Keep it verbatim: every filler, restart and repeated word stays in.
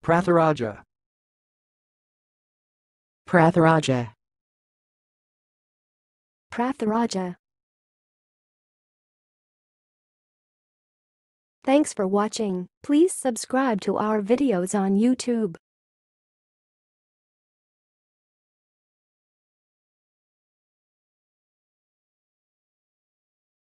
Prathiraja. Prathiraja. Prathiraja. Thanks for watching. Please subscribe to our videos on YouTube.